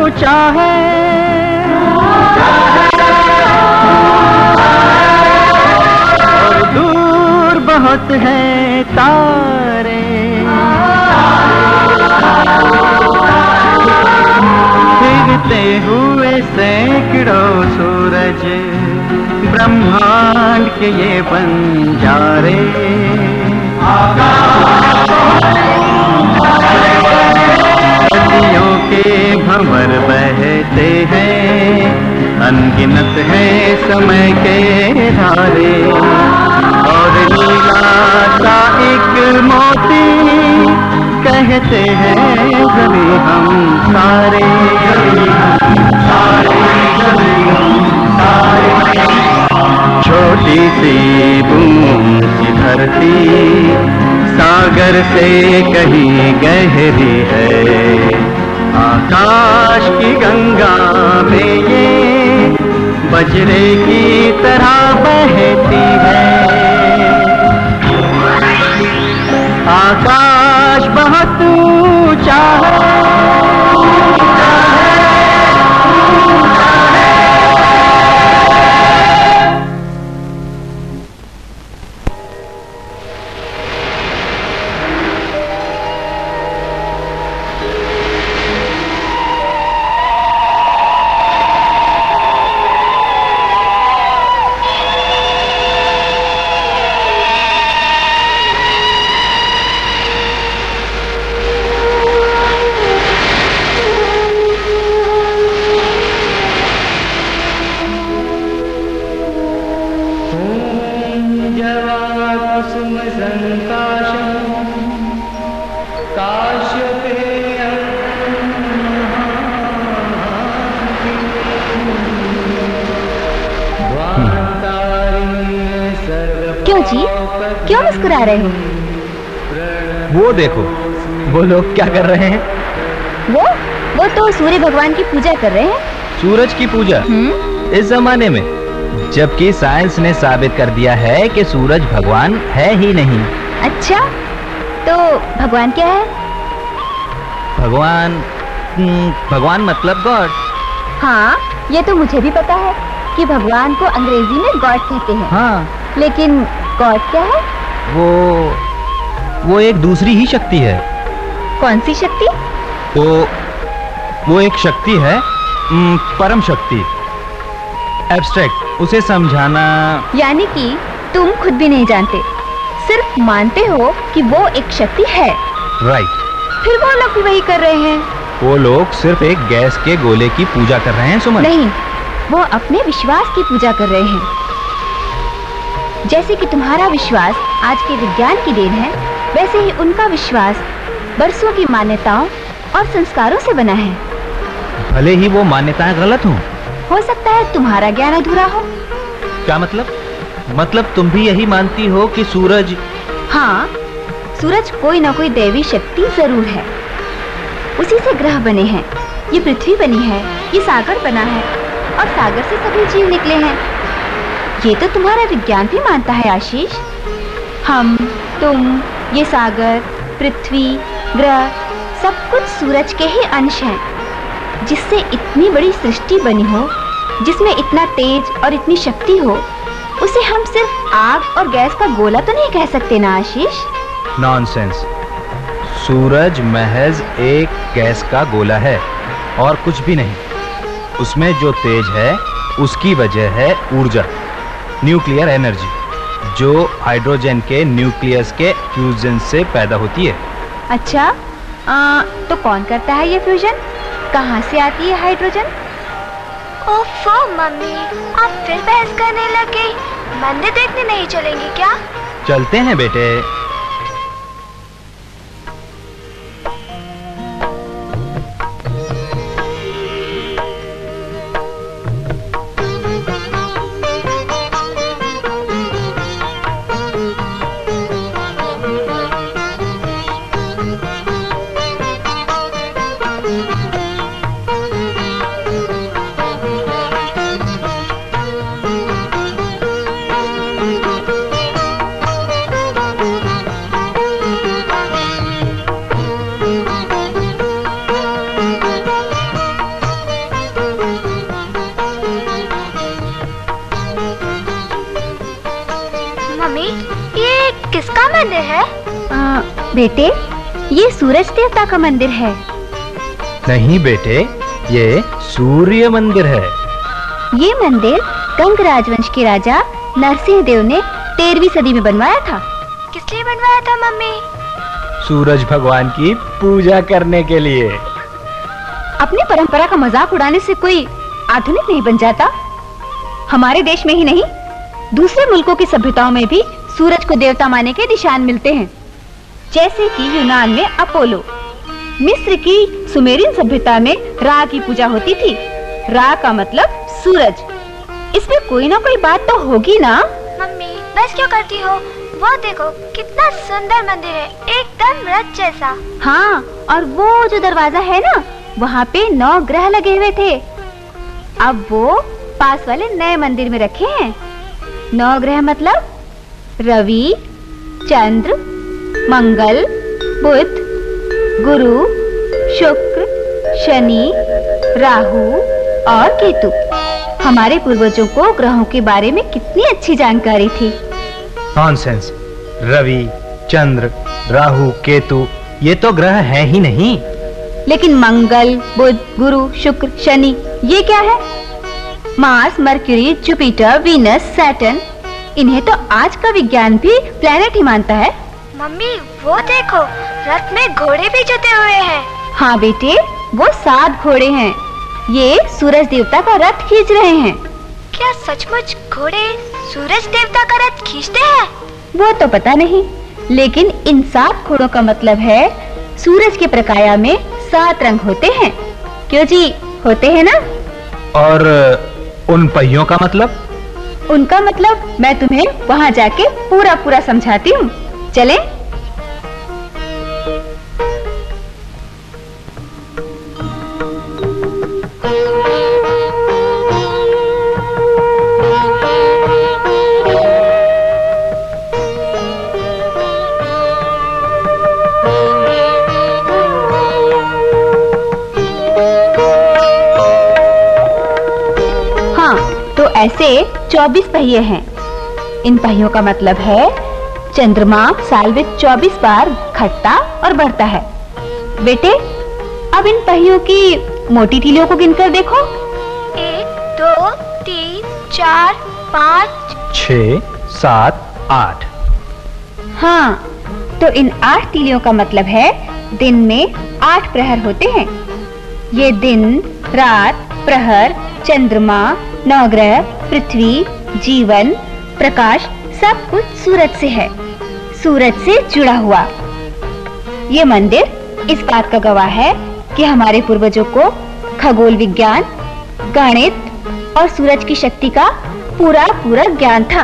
ऊंचा है, और दूर बहुत है तारे। फिरते हुए सैकड़ों सूरज, ब्रह्मांड के ये बंजारे। नदियों के भंवर बहते हैं, अनगिनत है समय के धारे, और नीला सा एक मोती कहते हैं जमी हम सारे। छोटी सी बूंद सी धरती सागर से कहीं गहरी है, आकाश की गंगा में ये बजरे की तरह बहती है। आकाश बहुत ऊंचा है, क्यों मुस्कुरा रहे हो? वो देखो, वो लोग क्या कर रहे हैं? वो तो सूर्य भगवान की पूजा कर रहे हैं। सूरज की पूजा? इस जमाने में, जबकि साइंस ने साबित कर दिया है कि सूरज भगवान है ही नहीं। अच्छा, तो भगवान क्या है? भगवान मतलब गॉड। हाँ, ये तो मुझे भी पता है कि भगवान को अंग्रेजी में गॉड कहते हैं। हाँ, लेकिन गॉड क्या है? वो एक दूसरी ही शक्ति है। कौन सी शक्ति? वो एक शक्ति है, परम शक्ति, एब्स्ट्रैक्ट, उसे समझाना। यानी कि तुम खुद भी नहीं जानते, सिर्फ मानते हो कि वो एक शक्ति है। राइट। फिर वो लोग भी वही कर रहे हैं। वो लोग सिर्फ एक गैस के गोले की पूजा कर रहे हैं सुमन। नहीं, वो अपने विश्वास की पूजा कर रहे हैं। जैसे कि तुम्हारा विश्वास आज के विज्ञान की देन है, वैसे ही उनका विश्वास बरसों की मान्यताओं और संस्कारों से बना है। भले ही वो मान्यताएं गलत हों। हो सकता है तुम्हारा ज्ञान अधूरा हो। क्या मतलब? मतलब तुम भी यही मानती हो कि सूरज? हाँ, सूरज कोई ना कोई दैवी शक्ति जरूर है। उसी से ग्रह बने हैं, ये पृथ्वी बनी है, ये सागर बना है, और सागर से सभी जीव निकले हैं। ये तो तुम्हारा विज्ञान भी मानता है आशीष। हम, तुम, ये सागर, पृथ्वी, ग्रह, सब कुछ सूरज के ही अंश हैं। जिससे इतनी बड़ी सृष्टि बनी हो, जिसमें इतना तेज और इतनी शक्ति हो, उसे हम सिर्फ आग और गैस का गोला तो नहीं कह सकते ना आशीष? नॉनसेंस। सूरज महज एक गैस का गोला है और कुछ भी नहीं। उसमें जो तेज है उसकी वजह है ऊर्जा, न्यूक्लियर एनर्जी, जो हाइड्रोजन के न्यूक्लियस के फ्यूजन से पैदा होती है। अच्छा, तो कौन करता है ये फ्यूजन? कहाँ से आती है हाइड्रोजन? ओफो मम्मी, आप फिर बहस करने लगे। मंदिर देखने नहीं चलेंगे क्या? चलते हैं बेटे। मंदिर है? बेटे, ये सूरज देवता का मंदिर है। नहीं बेटे, ये सूर्य मंदिर है। ये मंदिर गंग राजवंश के राजा नरसिंह देव ने 13वीं सदी में बनवाया था। किस लिए बनवाया था मम्मी? सूरज भगवान की पूजा करने के लिए। अपनी परंपरा का मजाक उड़ाने से कोई आधुनिक नहीं बन जाता। हमारे देश में ही नहीं, दूसरे मुल्कों की सभ्यताओं में भी सूरज को देवता मानने के निशान मिलते हैं। जैसे कि यूनान में अपोलो, मिस्र की सुमेरियन सभ्यता में रा की पूजा होती थी। रा का मतलब सूरज। इसमें कोई ना कोई बात तो होगी ना? मम्मी बस क्यों करती हो? वो देखो कितना सुंदर मंदिर है, एकदम रथ जैसा। हाँ, और वो जो दरवाजा है ना, वहाँ पे 9 ग्रह लगे हुए थे। अब वो पास वाले नए मंदिर में रखे हैं। 9 ग्रह मतलब रवि, चंद्र, मंगल, बुध, गुरु, शुक्र, शनि, राहु और केतु। हमारे पूर्वजों को ग्रहों के बारे में कितनी अच्छी जानकारी थी। नॉनसेंस। रवि, चंद्र, राहु, केतु ये तो ग्रह है ही नहीं। लेकिन मंगल, बुध, गुरु, शुक्र, शनि ये क्या है? Mars, Mercury, Jupiter, Venus, Saturn, इन्हें तो आज का विज्ञान भी प्लैनेट ही मानता है। मम्मी वो देखो, रथ में घोड़े भी जुटे हुए हैं। हाँ बेटे, वो 7 घोड़े हैं। ये सूरज देवता का रथ खींच रहे हैं। क्या सचमुच घोड़े सूरज देवता का रथ खींचते हैं? वो तो पता नहीं, लेकिन इन 7 घोड़ों का मतलब है सूरज के प्रकाया में 7 रंग होते हैं। क्यों जी, होते हैं ना? और उन पहियों का मतलब? उनका मतलब मैं तुम्हें वहाँ जाके पूरा समझाती हूँ। चले? ऐसे 24 पहिए हैं। इन पहियों का मतलब है चंद्रमा साल में 24 बार घटता और बढ़ता है। बेटे, अब इन पहियों की मोटी तीलियों को गिनकर देखो। 1 2 3 4 5 6 7 8। हाँ, तो इन 8 तीलियों का मतलब है दिन में 8 प्रहर होते हैं। ये दिन, रात, प्रहर, चंद्रमा, नवग्रह, पृथ्वी, जीवन, प्रकाश सब कुछ सूरज से है, सूरज से जुड़ा हुआ। ये मंदिर इस बात का गवाह है कि हमारे पूर्वजों को खगोल विज्ञान, गणित और सूरज की शक्ति का पूरा ज्ञान था।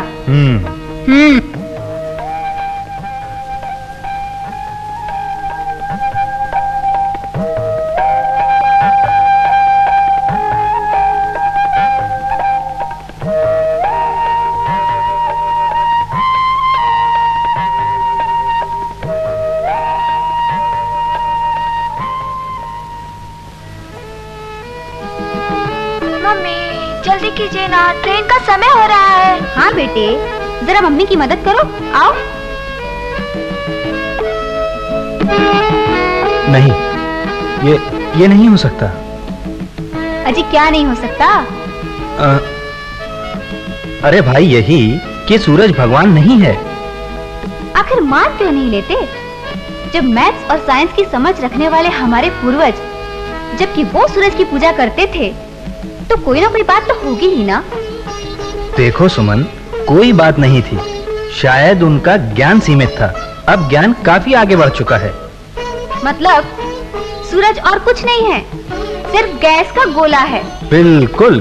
जल्दी कीजिए ना, ट्रेन का समय हो रहा है। हाँ बेटे, जरा मम्मी की मदद करो, आओ। नहीं, ये नहीं हो सकता। अजी क्या नहीं हो सकता? अरे भाई, यही कि सूरज भगवान नहीं है। आखिर मान क्यों नहीं लेते? जब मैथ्स और साइंस की समझ रखने वाले हमारे पूर्वज, जबकि वो सूरज की पूजा करते थे, तो कोई ना कोई बात तो होगी ही ना। देखो सुमन, कोई बात नहीं थी, शायद उनका ज्ञान सीमित था। अब ज्ञान काफी आगे बढ़ चुका है। मतलब सूरज और कुछ नहीं है, सिर्फ गैस का गोला है। बिल्कुल।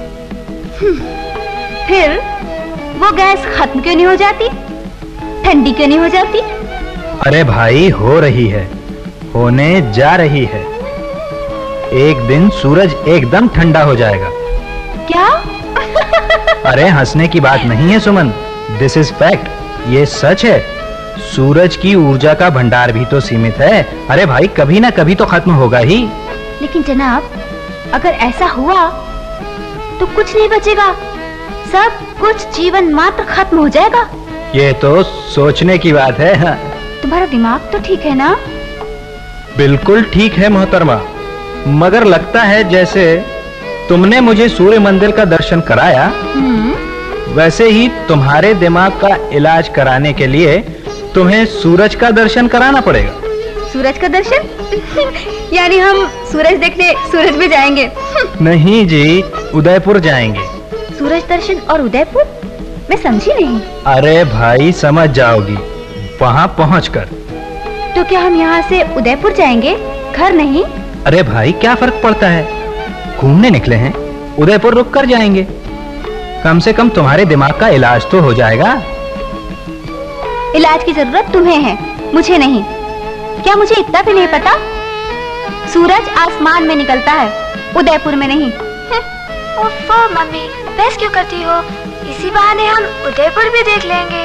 फिर वो गैस खत्म क्यों नहीं हो जाती? ठंडी क्यों नहीं हो जाती? अरे भाई, हो रही है, होने जा रही है। एक दिन सूरज एकदम ठंडा हो जाएगा। क्या? अरे हंसने की बात नहीं है सुमन, दिस इज फैक्ट, ये सच है। सूरज की ऊर्जा का भंडार भी तो सीमित है। अरे भाई, कभी ना कभी तो खत्म होगा ही। लेकिन जनाब, अगर ऐसा हुआ तो कुछ नहीं बचेगा, सब कुछ जीवन मात्र खत्म हो जाएगा। ये तो सोचने की बात है। हाँ। तुम्हारा दिमाग तो ठीक है ना? बिल्कुल ठीक है मोहतरमा, मगर लगता है जैसे तुमने मुझे सूर्य मंदिर का दर्शन कराया, वैसे ही तुम्हारे दिमाग का इलाज कराने के लिए तुम्हें सूरज का दर्शन कराना पड़ेगा। सूरज का दर्शन? यानी हम सूरज देखने सूरज में जाएंगे? नहीं जी, उदयपुर जाएंगे। सूरज दर्शन और उदयपुर? मैं समझी नहीं। अरे भाई समझ जाओगी वहां पहुंचकर। तो क्या हम यहाँ से उदयपुर जाएंगे, घर नहीं? अरे भाई क्या फर्क पड़ता है, घूमने निकले हैं, उदयपुर रुक कर जाएंगे। कम से कम तुम्हारे दिमाग का इलाज तो हो जाएगा। इलाज की जरूरत तुम्हें है, मुझे नहीं। क्या मुझे इतना भी नहीं पता? सूरज आसमान में निकलता है, उदयपुर में नहीं। ओफो मम्मी, बहस क्यों करती हो? इसी बहाने हम उदयपुर भी देख लेंगे।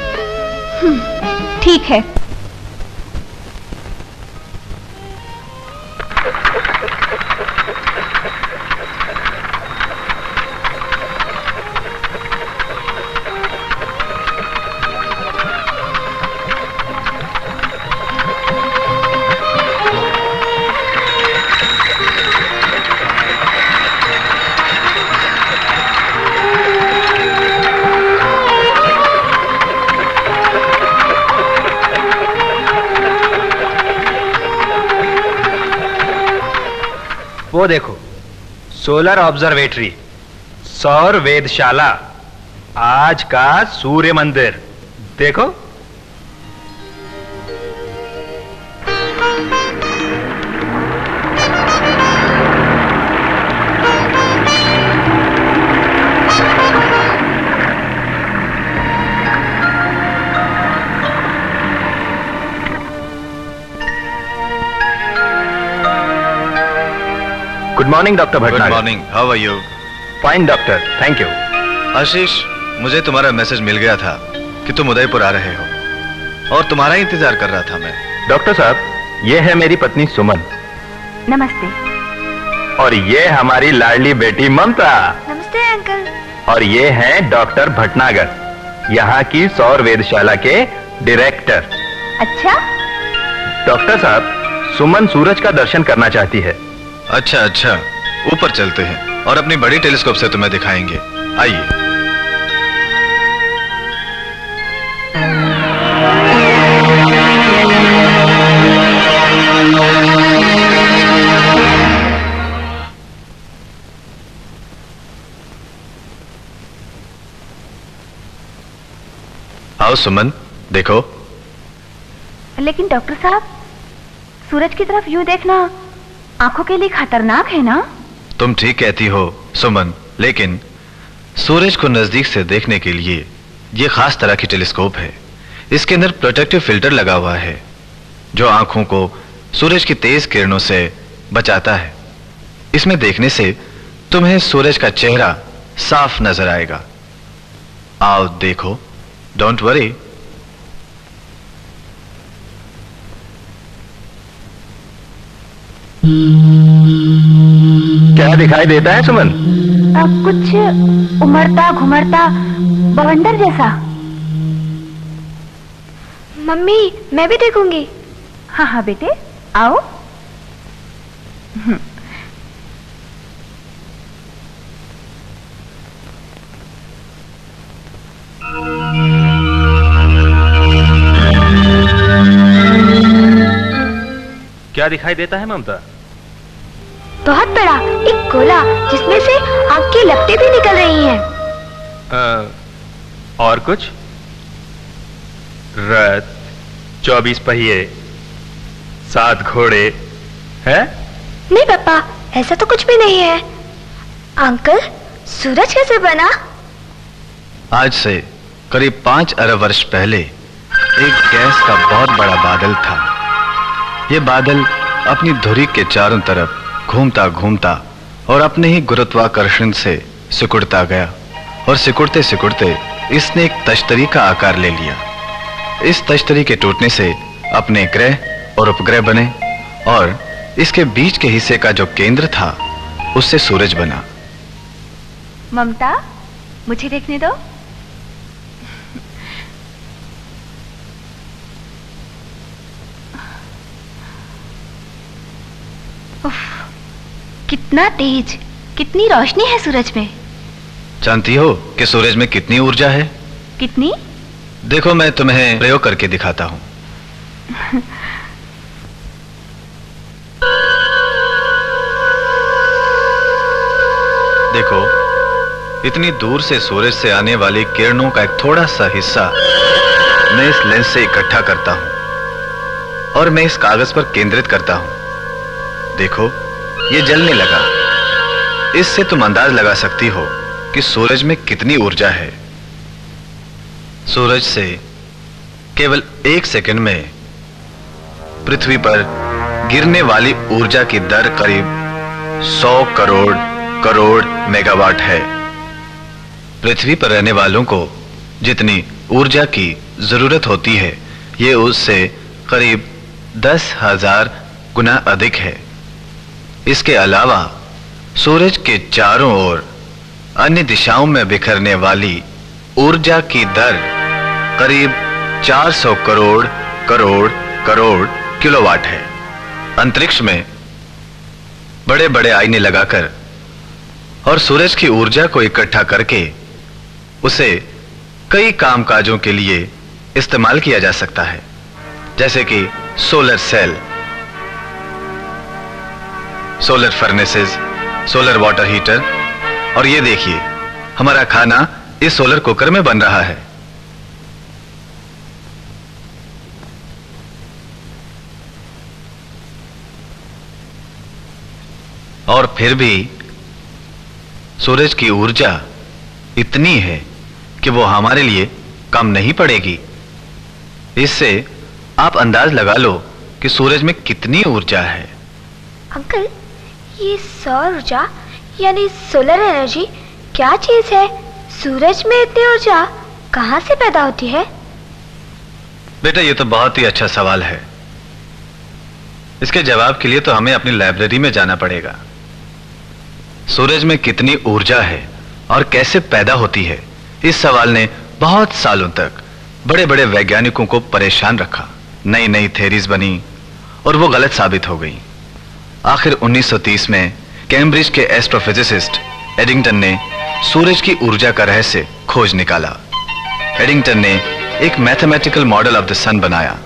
ठीक है। वो देखो, सोलर ऑब्जर्वेटरी, सौर वेधशाला, आज का सूर्य मंदिर देखो। Good morning doctor Bhatnagar. Good morning, how are you? Fine doctor, thank you. Ashish, मुझे तुम्हारा मैसेज मिल गया था कि तुम उदयपुर आ रहे हो और तुम्हारा ही इंतजार कर रहा था मैं। डॉक्टर साहब, ये है मेरी पत्नी सुमन। नमस्ते। और ये हमारी लाडली बेटी ममता। नमस्ते अंकल। और ये हैं डॉक्टर भटनागर, यहाँ की सौर वेधशाला के डायरेक्टर। अच्छा? डॉक्टर साहब, सुमन सूरज का दर्शन करना चाहती है। अच्छा अच्छा, ऊपर चलते हैं और अपनी बड़ी टेलीस्कोप से तुम्हें दिखाएंगे। आइए। आओ सुमन, देखो। लेकिन डॉक्टर साहब, सूरज की तरफ यूं देखना आंखों के लिए खतरनाक है ना? तुम ठीक कहती हो सुमन, लेकिन सूरज को नजदीक से देखने के लिए ये खास तरह की टेलीस्कोप है। इसके अंदर प्रोटेक्टिव फिल्टर लगा हुआ है जो आंखों को सूरज की तेज किरणों से बचाता है। इसमें देखने से तुम्हें सूरज का चेहरा साफ नजर आएगा। आओ देखो, डोंट वरी। क्या दिखाई देता है सुमन? कुछ उमड़ता घुमड़ता बवंडर जैसा। मम्मी, मैं भी देखूंगी। हाँ हाँ बेटे, आओ। क्या दिखाई देता है ममता? बहुत बड़ा एक गोला जिसमें से आग की लपटें भी निकल रही हैं। और कुछ? रथ, 24 पहिए, 7 घोड़े हैं? नहीं पापा, ऐसा तो कुछ भी नहीं है। अंकल, सूरज कैसे बना? आज से करीब 5 अरब वर्ष पहले एक गैस का बहुत बड़ा बादल था। यह बादल अपनी धुरी के चारों तरफ घूमता घूमता और अपने ही गुरुत्वाकर्षण से सिकुड़ता गया और सिकुड़ते सिकुड़ते इसने एक तश्तरी का आकार ले लिया। इस तश्तरी के टूटने से अपने ग्रह और उपग्रह बने और इसके बीच के हिस्से का जो केंद्र था उससे सूरज बना। ममता, मुझे देखने दो। कितना तेज, कितनी रोशनी है सूरज में। जानती हो कि सूरज में कितनी ऊर्जा है? कितनी? देखो, मैं तुम्हें प्रयोग करके दिखाता हूं। देखो, इतनी दूर से सूरज से आने वाली किरणों का एक थोड़ा सा हिस्सा मैं इस लेंस से इकट्ठा करता हूं और मैं इस कागज पर केंद्रित करता हूं। देखो, ये जलने लगा। इससे तुम अंदाज लगा सकती हो कि सूरज में कितनी ऊर्जा है। सूरज से केवल 1 सेकंड में पृथ्वी पर गिरने वाली ऊर्जा की दर करीब 100 करोड़ मेगावाट है। पृथ्वी पर रहने वालों को जितनी ऊर्जा की जरूरत होती है, ये उससे करीब 10,000 गुना अधिक है। इसके अलावा सूरज के चारों ओर अन्य दिशाओं में बिखरने वाली ऊर्जा की दर करीब 400 करोड़ किलोवाट है। अंतरिक्ष में बड़े बड़े आईने लगाकर और सूरज की ऊर्जा को इकट्ठा करके उसे कई कामकाजों के लिए इस्तेमाल किया जा सकता है, जैसे कि solar cell, solar furnaces, solar water heater, और ये देखिए, हमारा खाना इस सोलर कुकर में बन रहा है। और फिर भी सूरज की ऊर्जा इतनी है कि वो हमारे लिए कम नहीं पड़ेगी। इससे आप अंदाज लगा लो कि सूरज में कितनी ऊर्जा है। अंकल, ये सौर ऊर्जा यानी सोलर एनर्जी क्या चीज है? सूरज में इतनी ऊर्जा कहां से पैदा होती है? बेटा, ये तो बहुत ही अच्छा सवाल है। इसके जवाब के लिए तो हमें अपनी लाइब्रेरी में जाना पड़ेगा। सूरज में कितनी ऊर्जा है और कैसे पैदा होती है, इस सवाल ने बहुत सालों तक बड़े बड़े वैज्ञानिकों को परेशान रखा। नई नई थ्योरीज बनी और वो गलत साबित हो गई। आखिर 1930 में कैम्ब्रिज के एस्ट्रोफिजिसिस्ट एडिंगटन ने सूरज की ऊर्जा का रहस्य खोज निकाला। एडिंगटन ने एक mathematical model of the sun बनाया।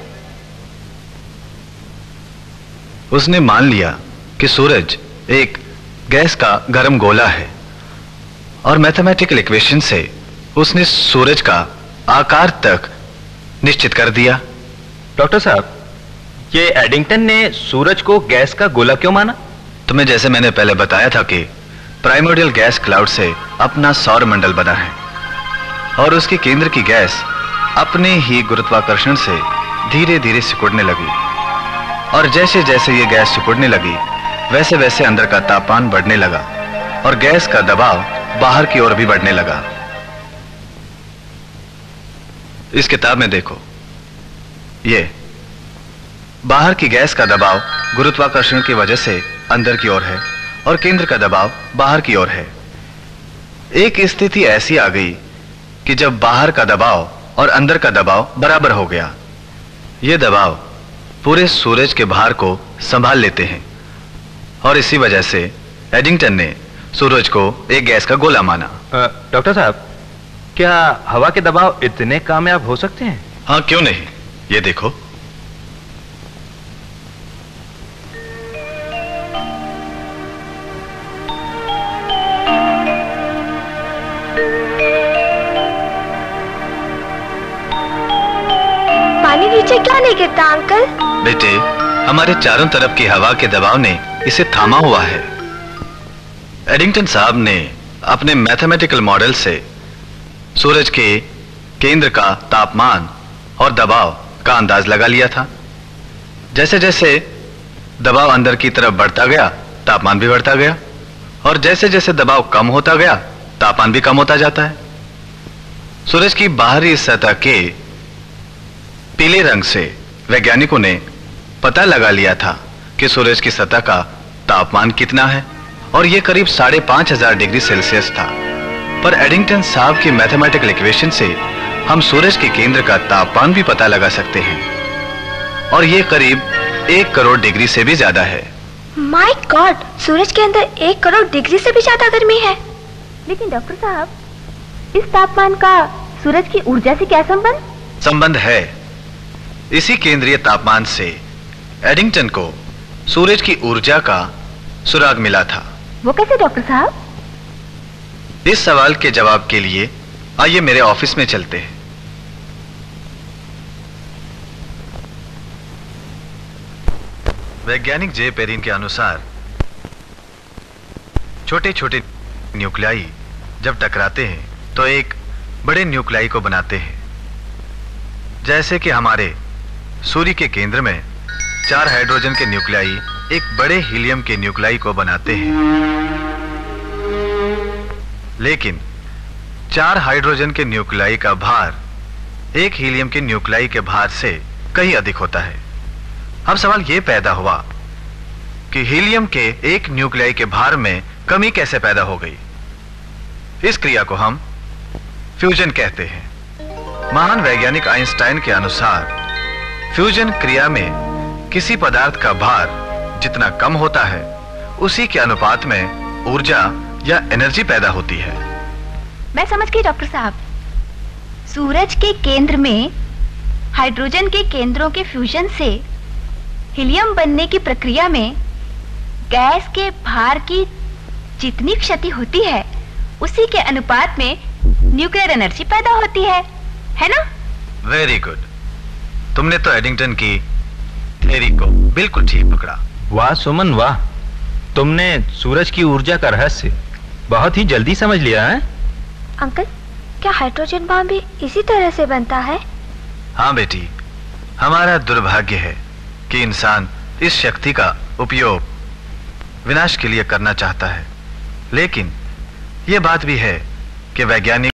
उसने मान लिया कि सूरज एक गैस का गर्म गोला है और मैथमेटिकल इक्वेशन से उसने सूरज का आकार तक निश्चित कर दिया। डॉक्टर साहब, ये एडिंगटन ने सूरज को गैस का गोला क्यों माना? तुम्हें जैसे मैंने पहले बताया था कि प्राइमोर्डियल गैस क्लाउड से अपना सौर मंडल बना है और उसके केंद्र की गैस अपने ही गुरुत्वाकर्षण से धीरे धीरे सिकुड़ने लगी, और जैसे जैसे ये गैस सिकुड़ने लगी वैसे वैसे अंदर का तापमान बढ़ने लगा और गैस का दबाव बाहर की ओर भी बढ़ने लगा। इस किताब में देखो, ये बाहर की गैस का दबाव गुरुत्वाकर्षण की वजह से अंदर की ओर है और केंद्र का दबाव बाहर की ओर है। एक स्थिति ऐसी आ गई कि जब बाहर का दबाव और अंदर का दबाव बराबर हो गया, यह दबाव पूरे सूरज के भार को संभाल लेते हैं, और इसी वजह से एडिंगटन ने सूरज को एक गैस का गोला माना। डॉक्टर साहब, क्या हवा के दबाव इतने कामयाब हो सकते हैं? हाँ, क्यों नहीं। ये देखो, पानी नीचे क्या नहीं गिरता अंकल? बेटे, हमारे चारों तरफ की हवा के दबाव ने इसे थामा हुआ है। एडिंगटन साहब ने अपने मैथमेटिकल मॉडल से सूरज के केंद्र का तापमान और दबाव का अंदाज लगा लिया था। जैसे जैसे दबाव अंदर की तरफ बढ़ता गया, तापमान भी बढ़ता गया, और जैसे जैसे दबाव कम होता गया, तापमान भी कम होता जाता है। सूरज की बाहरी सतह के पीले रंग से वैज्ञानिकों ने पता लगा लिया था कि सूरज की सतह का तापमान कितना है, और यह करीब 5,500 डिग्री सेल्सियस था। पर एडिंगटन साहब की मैथमेटिकल इक्वेशन से हम सूरज के केंद्र का तापमान भी पता लगा सकते हैं, और यह करीब 1 करोड़ डिग्री से भी ज्यादा है। माय गॉड, सूरज के अंदर 1 करोड़ डिग्री से भी ज्यादा गर्मी है। लेकिन डॉक्टर साहब, इस तापमान का सूरज की ऊर्जा से क्या संबंध? संबंध है। इसी केंद्रीय तापमान से एडिंगटन को सूरज की ऊर्जा का सुराग मिला था। वो कैसे डॉक्टर साहब? इस सवाल के जवाब के लिए आइए मेरे ऑफिस में चलते हैं। वैज्ञानिक जे पेरिन के अनुसार छोटे छोटे न्यूक्लियाई जब टकराते हैं तो एक बड़े न्यूक्लियाई को बनाते हैं। जैसे कि हमारे सूर्य के केंद्र में 4 हाइड्रोजन के न्यूक्लियाई एक बड़े हीलियम के न्यूक्लियाई को बनाते हैं। लेकिन 4 हाइड्रोजन के न्यूक्लियाई का भार एक हीलियम के न्यूक्लियाई के भार से कहीं अधिक होता है। अब सवाल यह पैदा हुआ कि हीलियम के एक न्यूक्लियाई के भार में कमी कैसे पैदा हो गई। इस क्रिया को हम फ्यूजन कहते हैं। महान वैज्ञानिक आइंस्टाइन के अनुसार फ्यूजन क्रिया में किसी पदार्थ का भार जितना कम होता है उसी के अनुपात में ऊर्जा या एनर्जी पैदा होती है। मैं समझ गई डॉक्टर साहब। सूरज के केंद्र में हाइड्रोजन के केंद्रों के फ्यूजन से हीलियम बनने की प्रक्रिया में गैस के भार की जितनी क्षति होती है उसी के अनुपात में न्यूक्लियर एनर्जी पैदा होती है ना? Very good. तुमने तो एडिंगटन की थ्योरी को बिल्कुल ठीक पकड़ा। वाह सुमन वाह, तुमने सूरज की ऊर्जा का रहस्य बहुत ही जल्दी समझ लिया है। अंकल, क्या हाइड्रोजन बम भी इसी तरह से बनता है? हाँ बेटी, हमारा दुर्भाग्य है कि इंसान इस शक्ति का उपयोग विनाश के लिए करना चाहता है। लेकिन यह बात भी है कि वैज्ञानिक